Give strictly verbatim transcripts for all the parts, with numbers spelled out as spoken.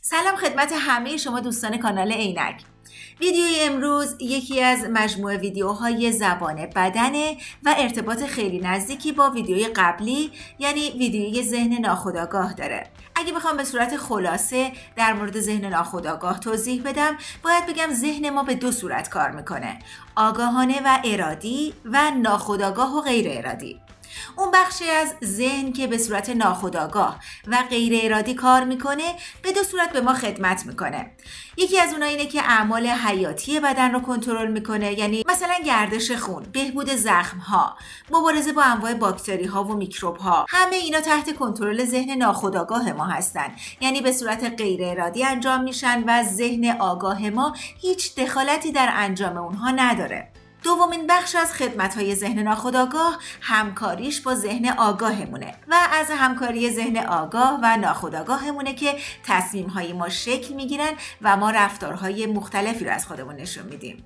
سلام خدمت همه شما دوستان کانال عینک. ویدیوی امروز یکی از مجموعه ویدیوهای زبان بدنه و ارتباط خیلی نزدیکی با ویدیوی قبلی، یعنی ویدیوی ذهن ناخودآگاه داره. اگه بخوام به صورت خلاصه در مورد ذهن ناخودآگاه توضیح بدم، باید بگم ذهن ما به دو صورت کار میکنه: آگاهانه و ارادی و ناخودآگاه و غیر ارادی. اون بخشی از ذهن که به صورت ناخودآگاه و غیر ارادی کار میکنه به دو صورت به ما خدمت میکنه. یکی از اونها اینه که اعمال حیاتی بدن رو کنترل میکنه، یعنی مثلا گردش خون، بهبود زخم ها، مبارزه با انواع باکتری ها و میکروب ها. همه اینا تحت کنترل ذهن ناخودآگاه ما هستن، یعنی به صورت غیر ارادی انجام میشن و ذهن آگاه ما هیچ دخالتی در انجام اونها نداره. دومین بخش از خدمت‌های ذهن ناخودآگاه همکاریش با ذهن آگاهمونه و از همکاری ذهن آگاه و ناخودآگاهمونه که تصمیم‌های ما شکل می‌گیرن و ما رفتارهای مختلفی رو از خودمون نشون میدیم.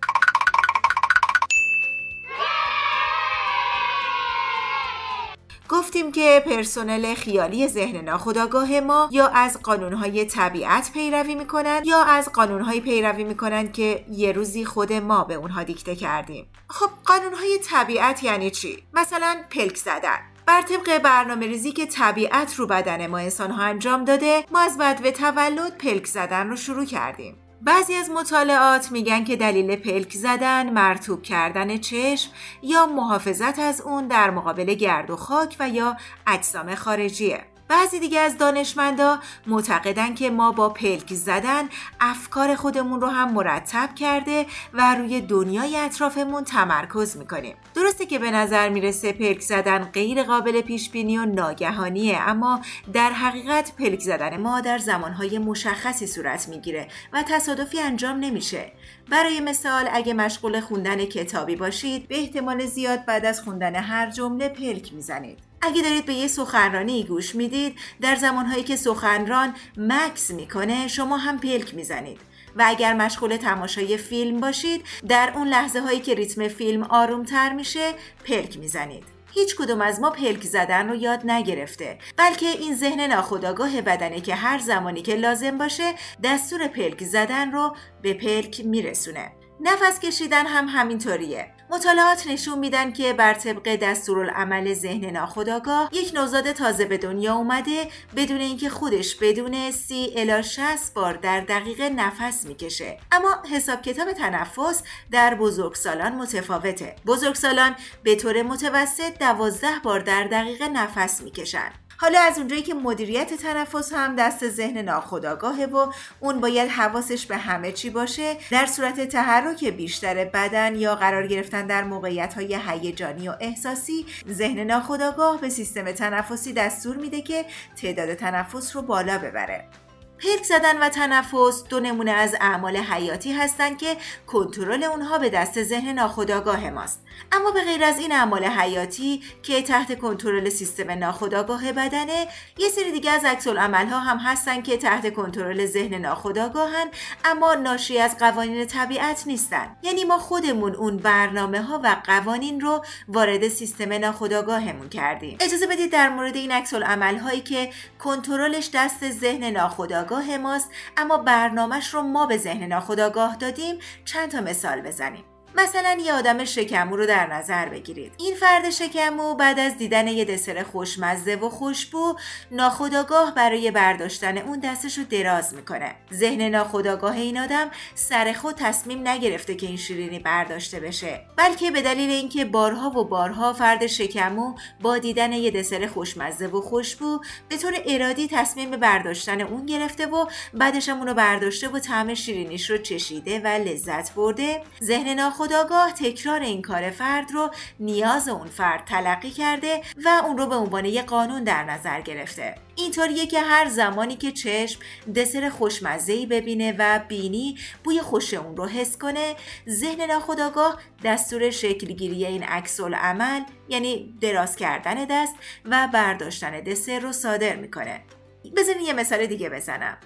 گفتیم که پرسنل خیالی ذهن ناخودآگاه ما یا از قانونهای طبیعت پیروی میکنن یا از قانونهایی پیروی میکنن که یه روزی خود ما به اونها دیکته کردیم. خب قانونهای طبیعت یعنی چی؟ مثلا پلک زدن. بر طبق برنامه ریزی که طبیعت رو بدن ما انسان ها انجام داده، ما از بدو تولد پلک زدن رو شروع کردیم. بعضی از مطالعات میگن که دلیل پلک زدن مرطوب کردن چشم یا محافظت از اون در مقابل گرد و خاک و یا اجسام خارجیه. بعضی دیگه از دانشمندا معتقدن که ما با پلک زدن افکار خودمون رو هم مرتب کرده و روی دنیای اطرافمون تمرکز میکنیم. درسته که به نظر میرسه پلک زدن غیر قابل پیش بینی و ناگهانیه، اما در حقیقت پلک زدن ما در زمانهای مشخصی صورت میگیره و تصادفی انجام نمیشه. برای مثال اگه مشغول خوندن کتابی باشید، به احتمال زیاد بعد از خوندن هر جمله پلک میزنید. اگه دارید به یه سخنرانی گوش میدید، در زمانهایی که سخنران مکث میکنه شما هم پلک میزنید. و اگر مشغول تماشای فیلم باشید، در اون لحظه هایی که ریتم فیلم آرومتر میشه پلک میزنید. هیچ کدوم از ما پلک زدن رو یاد نگرفته، بلکه این ذهن ناخودآگاه بدنه که هر زمانی که لازم باشه دستور پلک زدن رو به پلک میرسونه. نفس کشیدن هم همینطوریه. مطالعات نشون میدن که بر طبق دستورالعمل ذهن ناخودآگاه یک نوزاد تازه به دنیا اومده بدون اینکه خودش بدون سی الی شصت بار در دقیقه نفس میکشه، اما حساب کتاب تنفس در بزرگسالان متفاوته. بزرگسالان به طور متوسط دوازده بار در دقیقه نفس میکشن. حالا از اونجایی که مدیریت تنفس هم دست ذهن ناخودآگاهه و اون باید حواسش به همه چی باشه، در صورت تحرک بیشتر بدن یا قرار گرفتن در موقعیت‌های هیجانی و احساسی، ذهن ناخودآگاه به سیستم تنفسی دستور میده که تعداد تنفس رو بالا ببره. پلک زدن و تنفس دو نمونه از اعمال حیاتی هستند که کنترل اونها به دست ذهن ناخودآگاه ماست. اما به غیر از این اعمال حیاتی که تحت کنترل سیستم ناخودآگاه بدنه، یه سری دیگه از عکس‌العمل‌ها هم هستن که تحت کنترل ذهن ناخودآگاهن، اما ناشی از قوانین طبیعت نیستن. یعنی ما خودمون اون برنامه‌ها و قوانین رو وارد سیستم ناخودآگاهمون کردیم. اجازه بدید در مورد این عکس‌العمل‌هایی که کنترلش دست ذهن ناخودآگاه ماست اما برنامه‌اش رو ما به ذهن ناخودآگاه دادیم چند تا مثال بزنیم. مثلا یه آدم شکمو رو در نظر بگیرید. این فرد شکمو بعد از دیدن یه دسر خوشمزه و خوشبو، ناخودآگاه برای برداشتن اون دستش رو دراز میکنه. ذهن ناخودآگاه این آدم سر خود تصمیم نگرفته که این شیرینی برداشته بشه، بلکه به دلیل اینکه بارها و بارها فرد شکمو با دیدن یه دسر خوشمزه و خوشبو به طور ارادی تصمیم به برداشتن اون گرفته و بعدش هم اونو برداشته و طعم شیرینیش رو چشیده و لذت برده، ذهن ناخودآگاه خودآگاه تکرار این کار فرد رو نیاز اون فرد تلقی کرده و اون رو به عنوان یک قانون در نظر گرفته. اینطوریه که هر زمانی که چشم دسر خوشمزه‌ای ببینه و بینی بوی خوش اون رو حس کنه، ذهن ناخودآگاه دستور شکلگیری این عکس‌العمل، یعنی دراز کردن دست و برداشتن دسر رو صادر میکنه. بذارین یه مثال دیگه بزنم.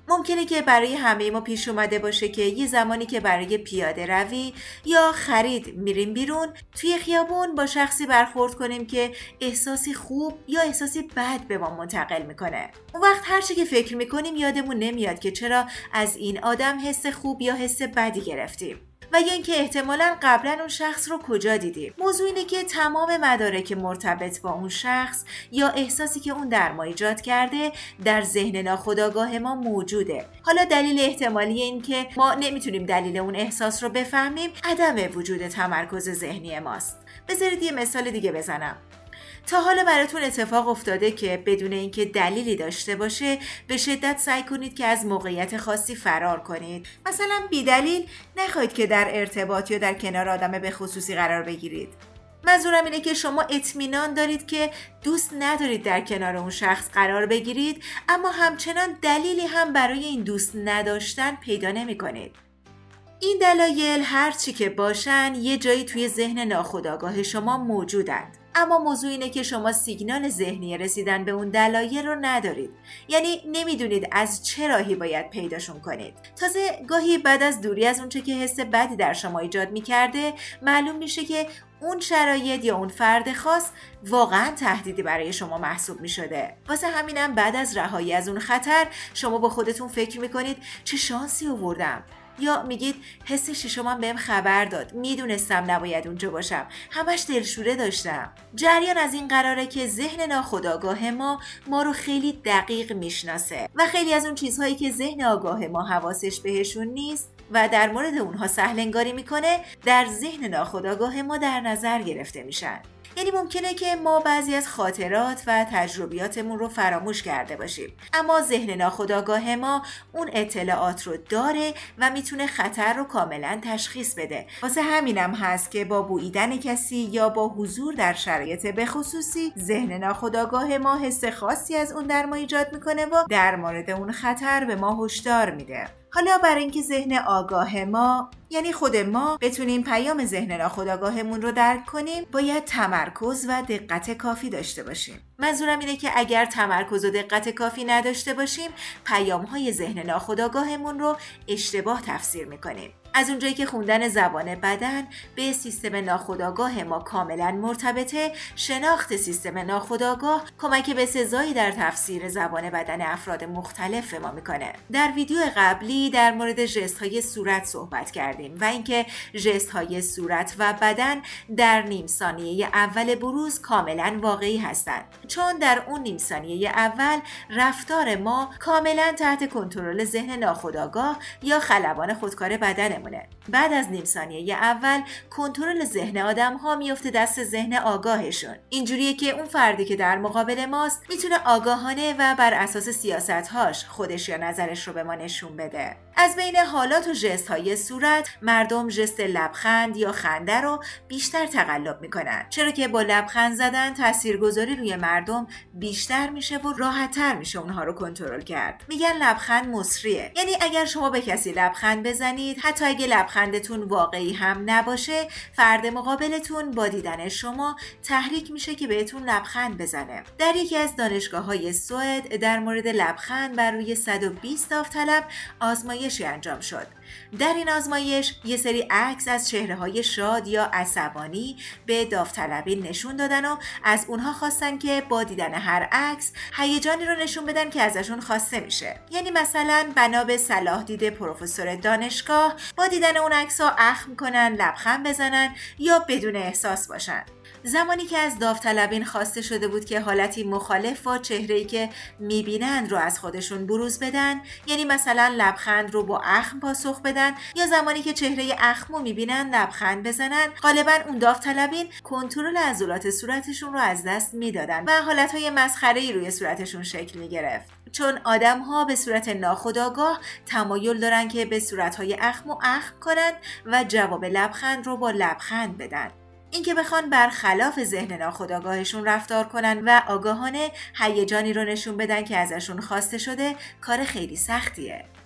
ممکنه که برای همه ما پیش اومده باشه که یه زمانی که برای پیاده روی یا خرید میریم بیرون، توی خیابون با شخصی برخورد کنیم که احساسی خوب یا احساسی بد به ما منتقل میکنه. اون وقت هر چی که فکر میکنیم یادمون نمیاد که چرا از این آدم حس خوب یا حس بدی گرفتیم و یا اینکه احتمالاً قبلا اون شخص رو کجا دیدیم. موضوع اینه که تمام مدارک مرتبط با اون شخص یا احساسی که اون در ما ایجاد کرده در ذهن ناخودآگاه ما موجوده. حالا دلیل احتمالی این که ما نمیتونیم دلیل اون احساس رو بفهمیم عدم وجود تمرکز ذهنی ماست. بذارید یه مثال دیگه بزنم. تا حالا براتون اتفاق افتاده که بدون اینکه دلیلی داشته باشه به شدت سعی کنید که از موقعیت خاصی فرار کنید؟ مثلا بی دلیل نخواهید که در ارتباط یا در کنار آدم به خصوصی قرار بگیرید. منظورم اینه که شما اطمینان دارید که دوست ندارید در کنار اون شخص قرار بگیرید، اما همچنان دلیلی هم برای این دوست نداشتن پیدا نمی کنید. این دلایل هر چی که باشن یه جایی توی ذهن ناخودآگاه شما موجودند. اما موضوع اینه که شما سیگنال ذهنی رسیدن به اون دلایل رو ندارید. یعنی نمیدونید از چه راهی باید پیداشون کنید. تازه گاهی بعد از دوری از اونچه که حس بدی در شما ایجاد میکرده معلوم میشه که اون شرایط یا اون فرد خاص واقعا تهدیدی برای شما محسوب میشده. واسه همینم بعد از رهایی از اون خطر شما با خودتون فکر میکنید چه شانسی آوردم، یا میگید حس ششمم بهم خبر داد، میدونستم نباید اونجا باشم، همش دلشوره داشتم. جریان از این قراره که ذهن ناخودآگاه ما ما رو خیلی دقیق میشناسه و خیلی از اون چیزهایی که ذهن آگاه ما حواسش بهشون نیست و در مورد اونها سهلنگاری میکنه در ذهن ناخودآگاه ما در نظر گرفته میشن. یعنی ممکنه که ما بعضی از خاطرات و تجربیاتمون رو فراموش کرده باشیم، اما ذهن ناخودآگاه ما اون اطلاعات رو داره و میتونه خطر رو کاملا تشخیص بده. واسه همینم هست که با بوییدن کسی یا با حضور در شرایط بخصوصی ذهن ناخودآگاه ما حس خاصی از اون در ما ایجاد میکنه و در مورد اون خطر به ما هشدار میده. حالا برای اینکه ذهن آگاه ما یعنی خود ما بتونیم پیام ذهن ناخودآگاهمون رو درک کنیم، باید تمرکز و دقت کافی داشته باشیم. منظورم اینه که اگر تمرکز و دقت کافی نداشته باشیم، پیام‌های ذهن ناخودآگاهمون رو اشتباه تفسیر می‌کنیم. از اونجایی که خوندن زبان بدن به سیستم ناخودآگاه ما کاملا مرتبطه، شناخت سیستم ناخودآگاه کمک به سزایی در تفسیر زبان بدن افراد مختلف ما میکنه. در ویدیو قبلی در مورد ژست‌های صورت صحبت کردیم و اینکه ژست‌های صورت و بدن در نیم ثانیه اول بروز کاملا واقعی هستند، چون در اون نیم ثانیه اول رفتار ما کاملا تحت کنترل ذهن ناخودآگاه یا خلبان خودکار بدن. بعد از نیم ثانیه اول کنترل ذهن آدم ها میفته دست ذهن آگاهشون. اینجوریه که اون فردی که در مقابل ماست میتونه آگاهانه و بر اساس سیاست‌هاش خودش یا نظرش رو به ما نشون بده. از بین حالات و ژست‌های صورت، مردم ژست لبخند یا خنده رو بیشتر تقلب میکنن، چرا که با لبخند زدن تاثیرگذاری روی مردم بیشتر میشه و راحت‌تر میشه اونها رو کنترل کرد. میگن لبخند مصریه، یعنی اگر شما به کسی لبخند بزنید، حتی اگه لبخندتون واقعی هم نباشه، فرد مقابلتون با دیدن شما تحریک میشه که بهتون لبخند بزنه. در یکی از دانشگاه‌های سوئد در مورد لبخند بر روی صد و بیست داوطلب آزمایشی انجام شد. در این آزمایش یه سری عکس از چهره‌های شاد یا عصبانی به داوطلبین نشون دادن و از اونها خواستن که با دیدن هر عکس هیجانی رو نشون بدن که ازشون خواسته میشه. یعنی مثلا بنا به صلاح دید پروفسور دانشگاه، با دیدن اون عکس‌ها اخم کنن، لبخند بزنن یا بدون احساس باشن. زمانی که از داوطلبین خواسته شده بود که حالتی مخالف با چهره‌ای که می‌بینند رو از خودشون بروز بدن، یعنی مثلا لبخند رو با اخم پاسخ بدن یا زمانی که چهره اخم رو می‌بینن لبخند بزنن، غالباً اون داوطلبین کنترل عضلات صورتشون رو از دست میدادن و حالت‌های مسخره‌ای روی صورتشون شکل می‌گرفت. چون آدم‌ها به صورت ناخودآگاه تمایل دارن که به صورت‌های اخم و اخم کنن و جواب لبخند رو با لبخند بدن. اینکه بخوان برخلاف ذهن ناخودآگاهشون رفتار کنن و آگاهانه هیجانی رو نشون بدن که ازشون خواسته شده، کار خیلی سختیه.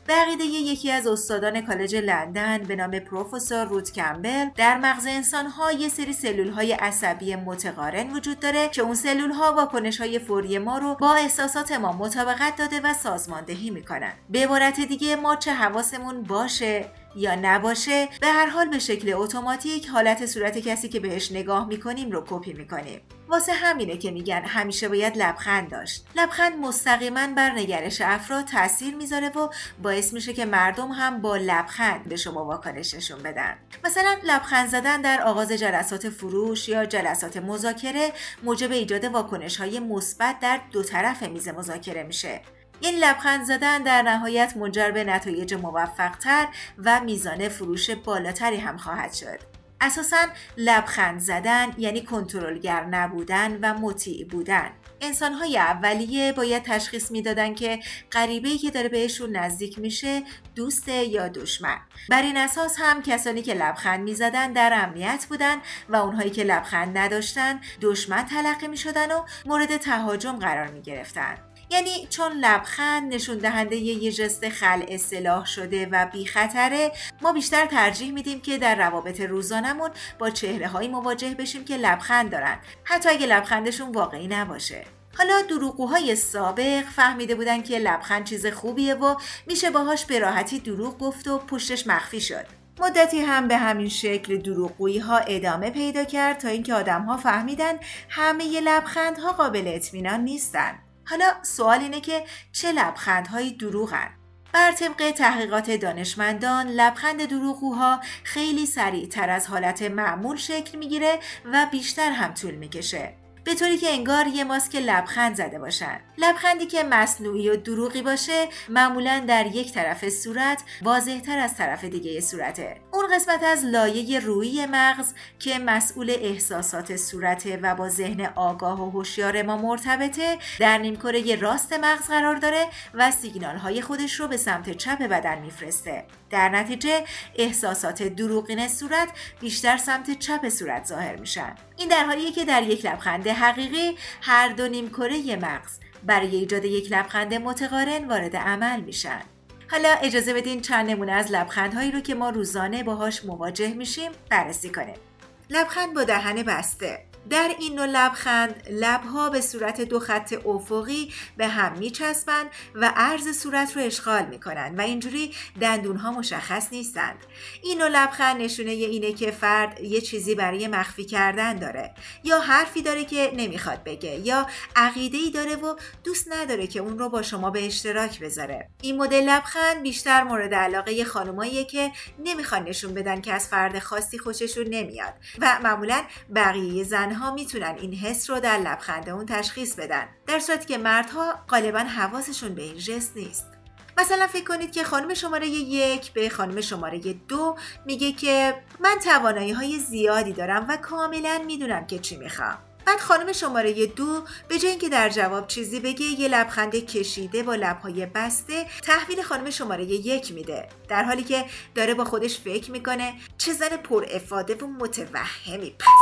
به عقیده یکی از استادان کالج لندن به نام پروفسور روت کمبل، در مغز انسان‌ها یه سری سلول‌های عصبی متقارن وجود داره که اون سلول‌ها واکنش‌های فوری ما رو با احساسات ما مطابقت داده و سازماندهی می‌کنن. به عبارت دیگه ما چه حواسمون باشه یا نباشه، به هر حال به شکل اتوماتیک حالت صورت کسی که بهش نگاه میکنیم رو کپی میکنیم. واسه همینه که میگن همیشه باید لبخند داشت. لبخند مستقیما بر نگرش افراد تاثیر میذاره و باعث میشه که مردم هم با لبخند به شما واکنششون بدن. مثلا لبخند زدن در آغاز جلسات فروش یا جلسات مذاکره موجب ایجاد واکنش‌های مثبت در دو طرف میز مذاکره میشه. این لبخند زدن در نهایت منجر به نتایج موفق‌تر و میزان فروش بالاتری هم خواهد شد. اساساً لبخند زدن یعنی کنترلگر نبودن و مطیع بودن. انسان‌های اولیه باید تشخیص میدادن که غریبه‌ای که داره بهشون نزدیک میشه دوسته یا دشمن. بر این اساس هم کسانی که لبخند میزدن در امنیت بودن و اونهایی که لبخند نداشتن دشمن تلقی میشدن و مورد تهاجم قرار میگرفتن. یعنی چون لبخند نشون دهنده یه جست خلع سلاح شده و بی خطره، ما بیشتر ترجیح میدیم که در روابط روزانمون با چهره‌هایی مواجه بشیم که لبخند دارن، حتی اگه لبخندشون واقعی نباشه. حالا دروغگوهای سابق فهمیده بودن که لبخند چیز خوبیه و میشه باهاش به راحتی دروغ گفت و پشتش مخفی شد. مدتی هم به همین شکل دروغگویی ها ادامه پیدا کرد تا اینکه آدم‌ها فهمیدن همه لبخندها قابل اطمینان نیستن. حالا سوال اینه که چه لبخندهایی دروغن؟ بر طبق تحقیقات دانشمندان، لبخند دروغگوها خیلی سریعتر از حالت معمول شکل میگیره و بیشتر هم طول میکشه، به طوری که انگار یه ماسک لبخند زده باشن. لبخندی که مصنوعی و دروغی باشه معمولاً در یک طرف صورت واضح‌تر از طرف دیگه صورته. اون قسمت از لایه رویی مغز که مسئول احساسات صورته و با ذهن آگاه و هوشیار ما مرتبطه، در نیمکره راست مغز قرار داره و سیگنال‌های خودش رو به سمت چپ بدن میفرسته. در نتیجه احساسات دروغین صورت بیشتر سمت چپ صورت ظاهر میشن. این در حالیه که در یک لبخند حقیقی هر دو نیمکره مغز برای ایجاد یک لبخند متقارن وارد عمل میشن. حالا اجازه بدین چند نمونه از لبخندهایی رو که ما روزانه باهاش مواجه میشیم بررسی کنیم. لبخند با دهن بسته. در این نوع لبخند لبها به صورت دو خط افقی به هم میچسبند و عرض صورت رو اشغال میکنن و اینجوری دندونها مشخص نیستند. این نوع لبخند نشونه اینه که فرد یه چیزی برای مخفی کردن داره، یا حرفی داره که نمیخواد بگه، یا عقیده‌ای داره و دوست نداره که اون رو با شما به اشتراک بذاره. این مدل لبخند بیشتر مورد علاقه خانماییه که نمیخوان نشون بدن که از فرد خاصی خوششون نمیاد و معمولاً بقیه زن ها میتونن این حس رو در لبخند اون تشخیص بدن، در صورتی که مردها غالبا حواسشون به این ژست نیست. مثلا فکر کنید که خانم شماره یک به خانم شماره دو میگه که من توانایی های زیادی دارم و کاملا میدونم که چی میخوام. بعد خانم شماره دو به جای اینکه در جواب چیزی بگه یه لبخند کشیده با لبهای بسته تحویل خانم شماره یک میده، در حالی که داره با خودش فکر میکنه چه زن پر افاده و متوهمی پس.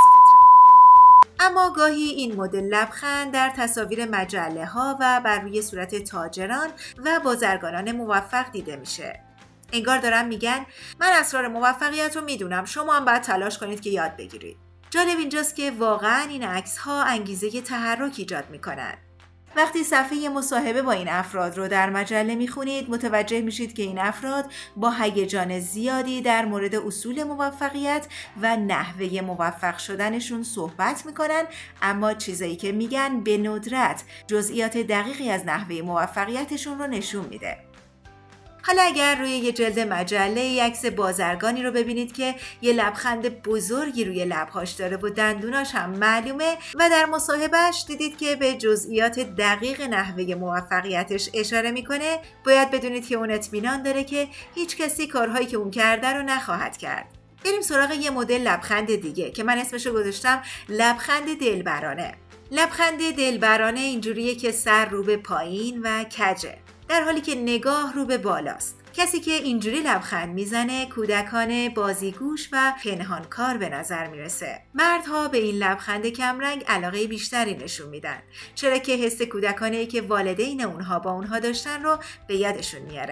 اما گاهی این مدل لبخند در تصاویر مجله ها و بر روی صورت تاجران و بازرگانان موفق دیده میشه. انگار دارن میگن من اسرار موفقیت رو میدونم، شما هم باید تلاش کنید که یاد بگیرید. جالب اینجاست که واقعا این عکس ها انگیزه تحرک ایجاد میکنن. وقتی صفحه مصاحبه با این افراد رو در مجله میخونید متوجه میشید که این افراد با هیجان زیادی در مورد اصول موفقیت و نحوه موفق شدنشون صحبت میکنن، اما چیزایی که میگن به ندرت جزئیات دقیقی از نحوه موفقیتشون رو نشون میده. حالا اگر روی یه جلد مجله یک عکس بازرگانی رو ببینید که یه لبخند بزرگی روی لبهاش داره و دندوناش هم معلومه و در مصاحبهش دیدید که به جزئیات دقیق نحوه موفقیتش اشاره میکنه، باید بدونید که اون اطمینان داره که هیچ کسی کارهایی که اون کرده رو نخواهد کرد. بریم سراغ یه مدل لبخند دیگه که من اسمشو گذاشتم لبخند دلبرانه. لبخند دلبرانه اینجوریه که سر رو به پایین و کجه، در حالی که نگاه رو به بالاست. کسی که اینجوری لبخند میزنه کودکانه، بازیگوش و پنهانکار به نظر میرسه. مردها به این لبخند کمرنگ علاقه بیشتری نشون میدن، چرا که حس کودکانه‌ای که والدین اونها با اونها داشتن رو به یادشون میاره.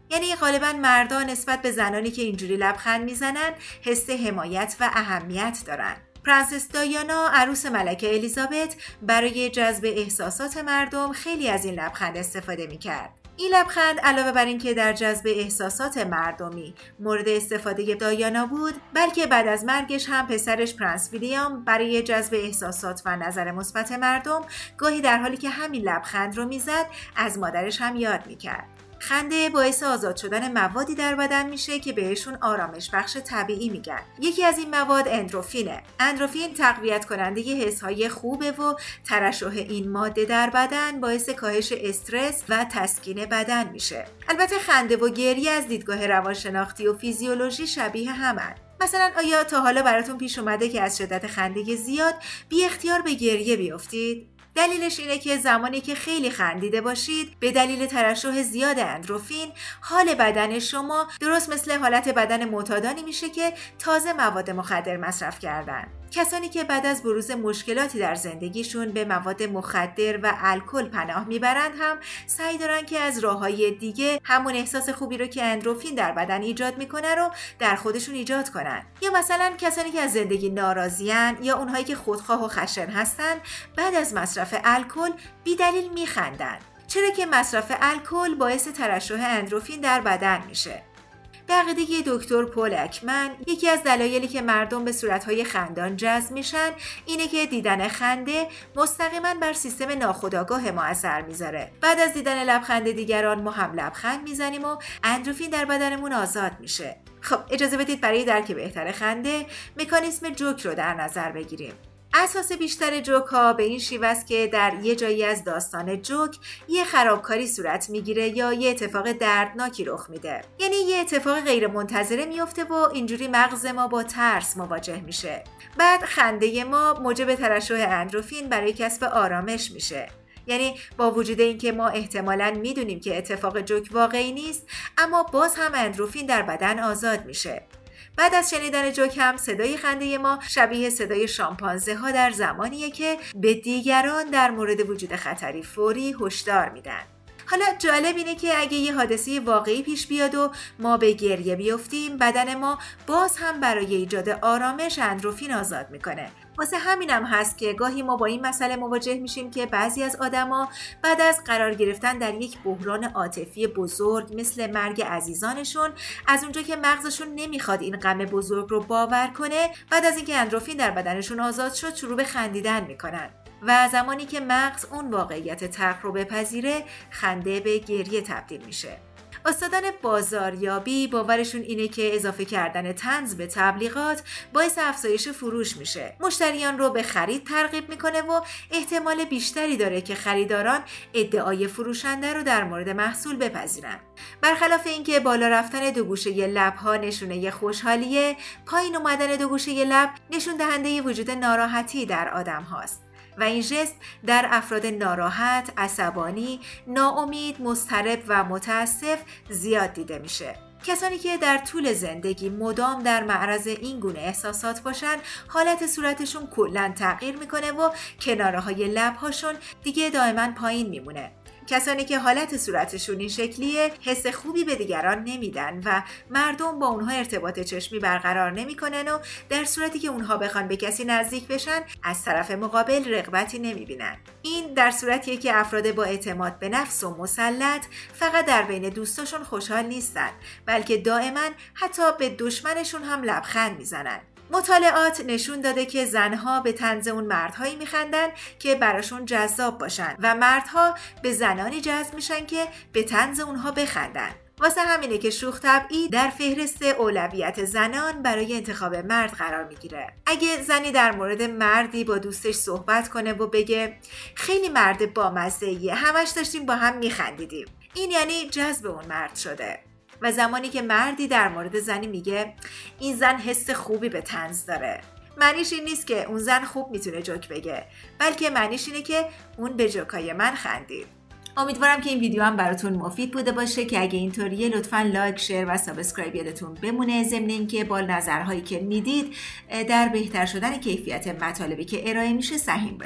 یعنی غالبا مردان نسبت به زنانی که اینجوری لبخند میزنن حس حمایت و اهمیت دارن. پرنسس دایانا عروس ملکه الیزابت برای جذب احساسات مردم خیلی از این لبخند استفاده میکرد. این لبخند علاوه بر اینکه در جذب احساسات مردمی مورد استفاده دایانا بود، بلکه بعد از مرگش هم پسرش پرنس ویلیام برای جذب احساسات و نظر مثبت مردم گاهی در حالی که همین لبخند رو میزد از مادرش هم یاد میکرد. خنده باعث آزاد شدن موادی در بدن میشه که بهشون آرامش بخش طبیعی میگن. یکی از این مواد اندروفینه. اندروفین تقویت کننده حسهای خوبه و ترشح این ماده در بدن باعث کاهش استرس و تسکین بدن میشه. البته خنده و گریه از دیدگاه روانشناختی و فیزیولوژی شبیه همن. مثلا آیا تا حالا براتون پیش اومده که از شدت خنده زیاد بی اختیار به گریه بیفتید؟ دلیلش اینه که زمانی که خیلی خندیده باشید به دلیل ترشح زیاد اندروفین حال بدن شما درست مثل حالت بدن معتادانی میشه که تازه مواد مخدر مصرف کردن. کسانی که بعد از بروز مشکلاتی در زندگیشون به مواد مخدر و الکل پناه میبرند هم سعی دارن که از راههای دیگه همون احساس خوبی رو که اندروفین در بدن ایجاد میکنه رو در خودشون ایجاد کنن. یا مثلا کسانی که از زندگی ناراضیان یا اونهایی که خودخواه و خشن هستن بعد از مصرف الکل بی دلیل میخندن، چرا که مصرف الکل باعث ترشح اندروفین در بدن میشه. به عقیده دکتر پول اکمن، یکی از دلایلی که مردم به صورتهای خندان جذب میشن اینه که دیدن خنده مستقیما بر سیستم ناخودآگاه ما اثر میذاره. بعد از دیدن لبخند دیگران ما هم لبخند میزنیم و اندروفین در بدنمون آزاد میشه. خب اجازه بدید برای درک بهتر خنده مکانیسم جوک رو در نظر بگیریم. اساس بیشتر جوک ها به این شیوه است که در یه جایی از داستان جوک یه خرابکاری صورت میگیره یا یه اتفاق دردناکی رخ میده. یعنی یه اتفاق غیر منتظره میفته و اینجوری مغز ما با ترس مواجه میشه. بعد خنده ما موجب ترشح اندروفین برای کسب آرامش میشه. یعنی با وجود اینکه ما احتمالاً میدونیم که اتفاق جوک واقعی نیست، اما باز هم اندروفین در بدن آزاد میشه. بعد از شنیدن جوک هم صدای خنده ما شبیه صدای شامپانزه ها در زمانیه که به دیگران در مورد وجود خطری فوری هشدار میدن. حالا جالب اینه که اگه یه حادثه واقعی پیش بیاد و ما به گریه بیفتیم، بدن ما باز هم برای ایجاد آرامش اندروفین آزاد میکنه. واسه همینم هست که گاهی ما با این مسئله مواجه میشیم که بعضی از آدما بعد از قرار گرفتن در یک بحران عاطفی بزرگ مثل مرگ عزیزانشون، از اونجا که مغزشون نمیخواد این غم بزرگ رو باور کنه، بعد از اینکه اندروفین در بدنشون آزاد شد شروع به خندیدن میکنن و زمانی که مغز اون واقعیت تلخ رو بپذیره، خنده به گریه تبدیل میشه. استادان بازاریابی باورشون اینه که اضافه کردن طنز به تبلیغات باعث افزایش فروش میشه. مشتریان رو به خرید ترغیب میکنه و احتمال بیشتری داره که خریداران ادعای فروشنده رو در مورد محصول بپذیرن. برخلاف اینکه بالا رفتن دو گوشه لب‌ها نشونه خوشحالیه، پایین اومدن دو گوشه لب نشون دهنده وجود ناراحتی در آدم هاست. و این ژست در افراد ناراحت، عصبانی، ناامید، مضطرب و متاسف زیاد دیده میشه. کسانی که در طول زندگی مدام در معرض این گونه احساسات باشن، حالت صورتشون کلاً تغییر میکنه و کناره‌های لب‌هاشون دیگه دائما پایین میمونه. کسانی که حالت صورتشون این شکلیه حس خوبی به دیگران نمیدن و مردم با اونها ارتباط چشمی برقرار نمیکنن و در صورتی که اونها بخوان به کسی نزدیک بشن از طرف مقابل رغبتی نمیبینن. این در صورتیه که افراد با اعتماد به نفس و مسلط فقط در بین دوستاشون خوشحال نیستن، بلکه دائما حتی به دشمنشون هم لبخند میزنن. مطالعات نشون داده که زنها به طنز اون مردهایی میخندن که براشون جذاب باشن و مردها به زنانی جذب میشن که به طنز اونها بخندن. واسه همینه که شوخ طبعی در فهرست اولویت زنان برای انتخاب مرد قرار میگیره. اگه زنی در مورد مردی با دوستش صحبت کنه و بگه خیلی مرد بامزه‌ایه، همش داشتیم با هم میخندیدیم، این یعنی جذب اون مرد شده. و زمانی که مردی در مورد زنی میگه این زن حس خوبی به طنز داره، معنیش این نیست که اون زن خوب میتونه جوک بگه، بلکه معنیش اینه که اون به جوکای من خندید. امیدوارم که این ویدیو هم براتون مفید بوده باشه که اگه اینطوریه لطفاً لایک، شیر و سابسکرایب یادتون بمونه. ضمن اینکه با نظرهایی که میدید در بهتر شدن کیفیت مطالبی که ارائه میشه سهیم باشید.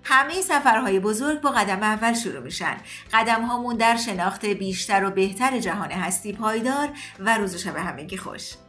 همه سفرهای بزرگ با قدم اول شروع میشن. قدم هامون در شناخت بیشتر و بهتر جهان هستی پایدار و روز و شب همگی خوش.